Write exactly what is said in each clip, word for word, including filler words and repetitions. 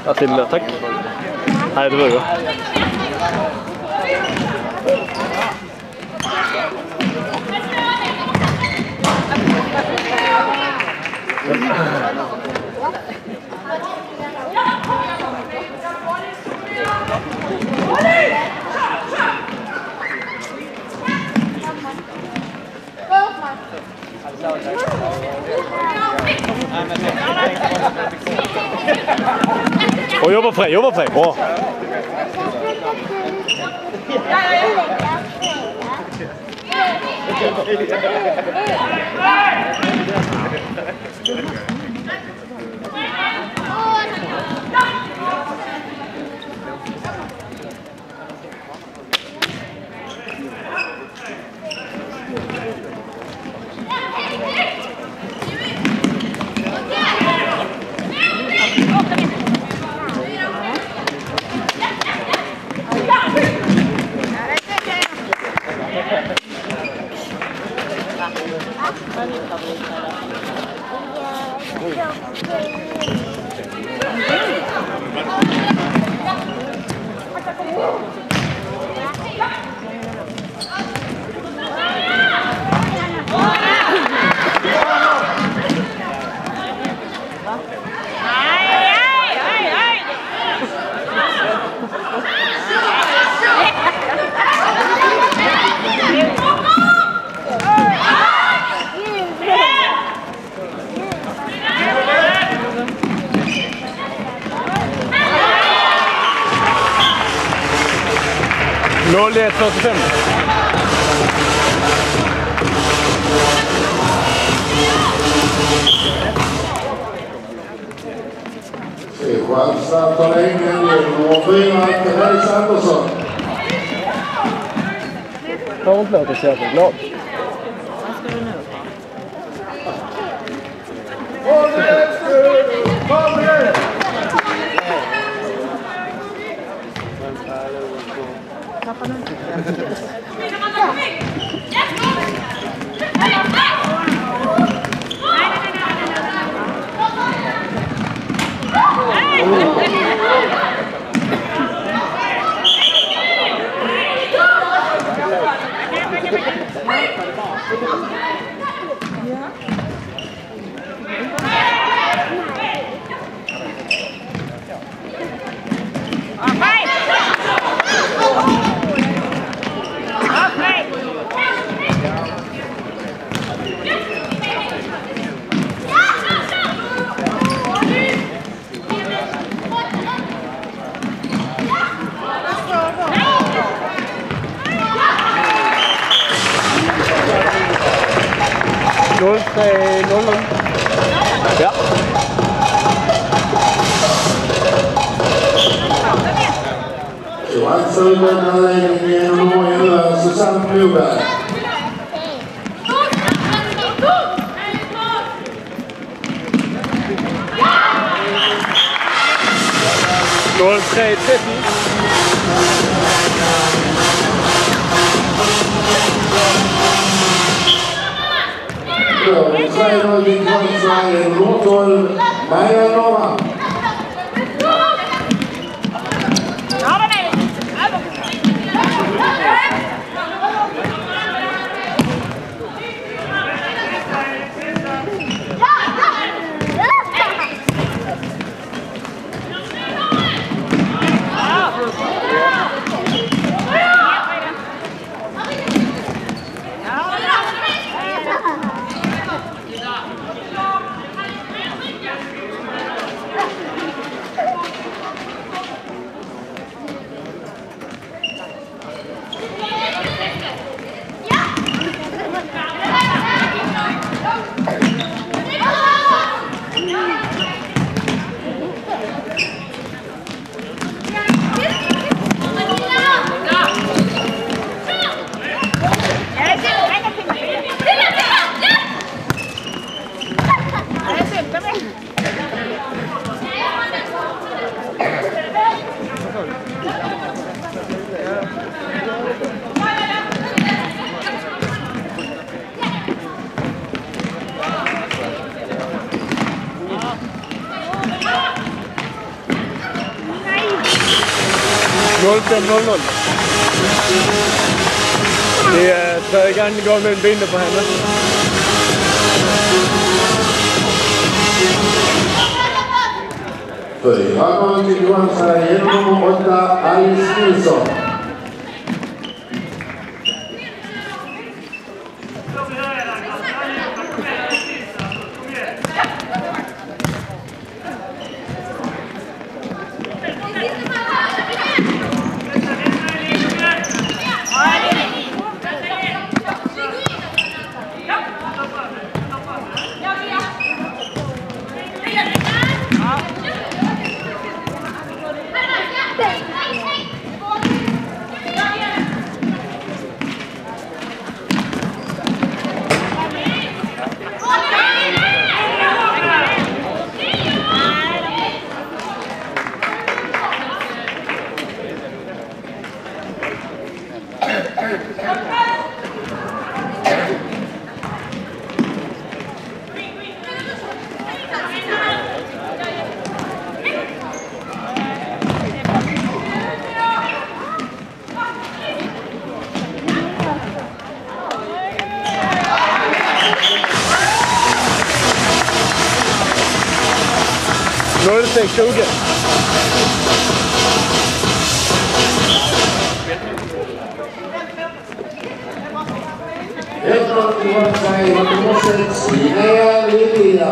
Attila, tack. Nej, det var bra. Och jobba för dig, jobba för dig. Bra. noll ett fyrtiofem. Kristianstad tar in en nummer fyra, Therese Andersson. Har inte låtit sig så glad. Vad ska du nu ha? Tappa nu inte. noll tre noll noll. Ja. Kristianstad hade ledningen nummer elva, Susanne Broberg. noll tre trettio. Tränare i Kristianstad, Norrtolv, Maja Norra. noll fem noll noll. Det är tredje gang det går mellem benene på henne. Fyra gånger Johan Sarajevo nummer åtta, Alice Nilsson. noll sex tjugo. Efteråt Johan Sarajevo nummer sex, Linnea Lilja.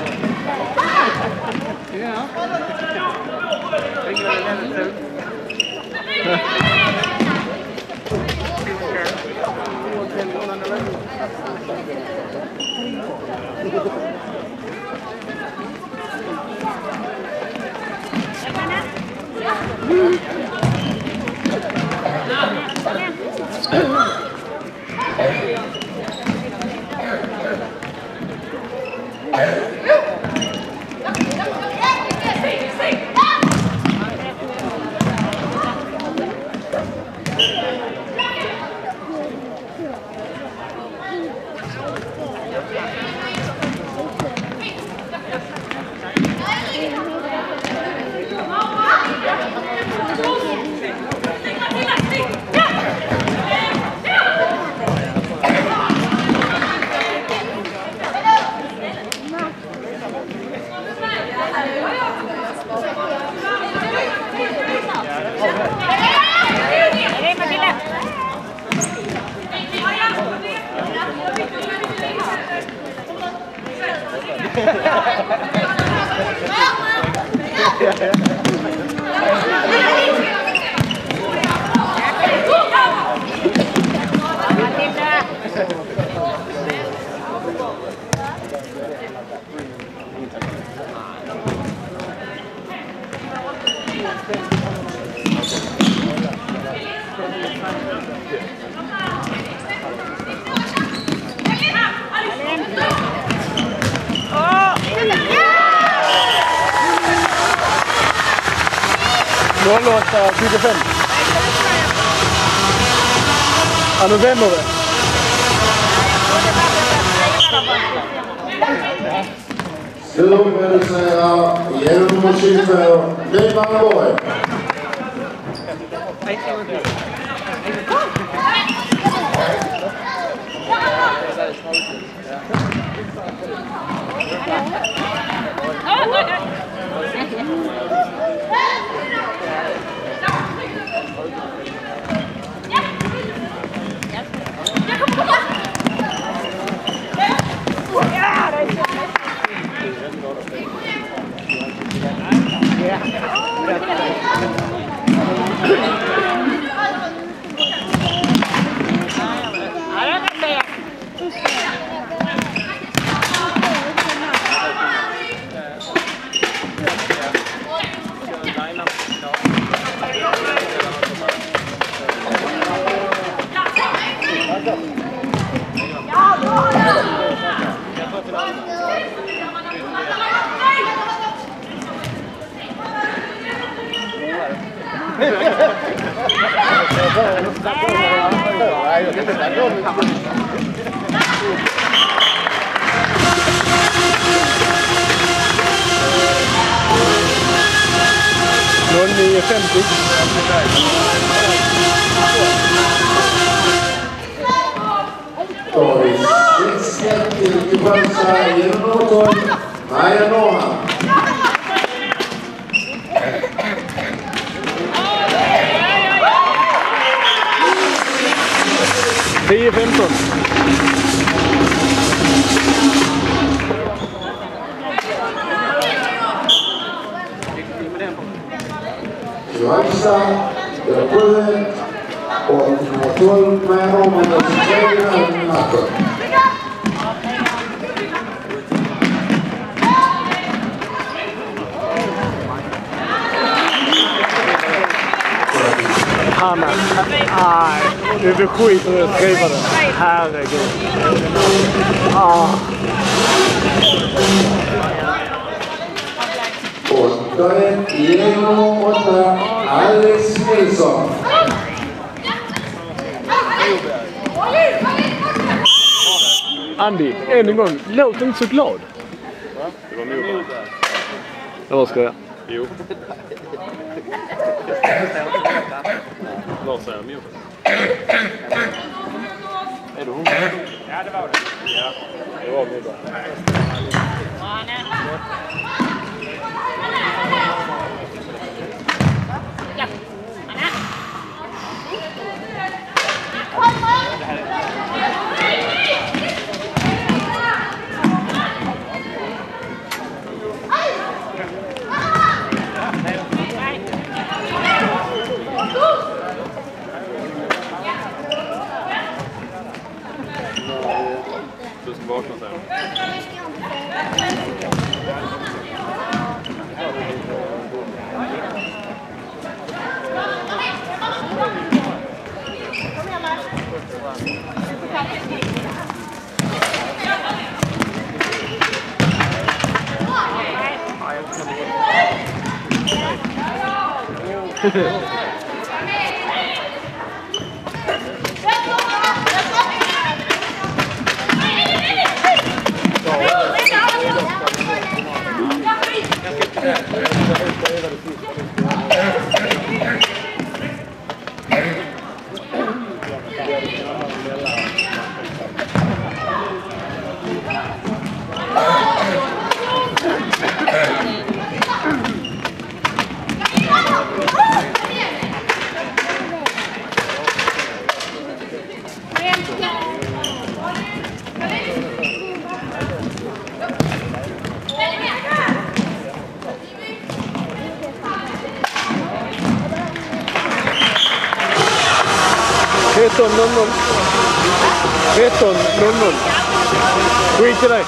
noll åtta tjugofem. Ja, november det. Silvermedalsseger genom nummer tjugo, Nyman Borg. noll nio femtio. Då är det sex ett till Kristianstad genom Norrtorp. Maja Norrhamn. tio femton. Kristianstad, det sju och nummer tolv Maja Norrhamn och tredje matchen. Hanna. Nej, det blir skit att jag skriver det. Herregud. Ah. åtta ett genom åtta Alex Nilsson. Andy, än en gång. Låt inte så glad. Det var nog. Eller ska jag? Jo. Vad säger jag? Är det hon? Ja, det var det. Ja, det var nog bra. Du ska vakna sen. tretton noll noll. tretton noll noll. Skit i dig.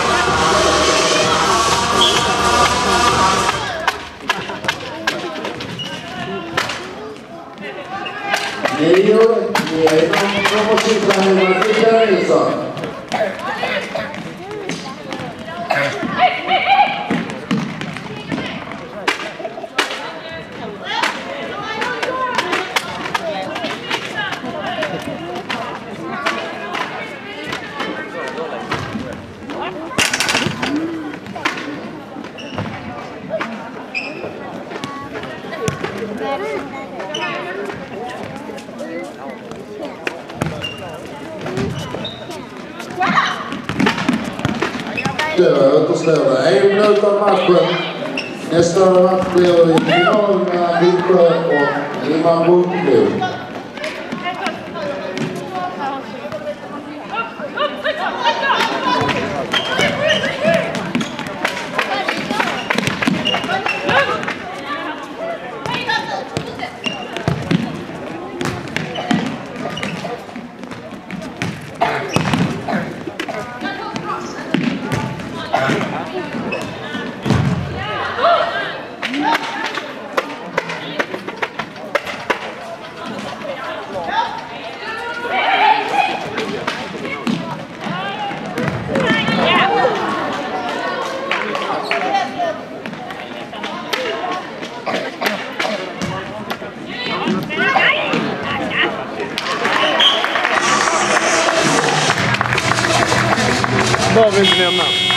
nio genom nummersiffran Matilda Nilsson. Det återstår en minut av matchen. Nästa match blir i final mellan Viksjö och Limhamn-Bunklo. Vad vill du nämna?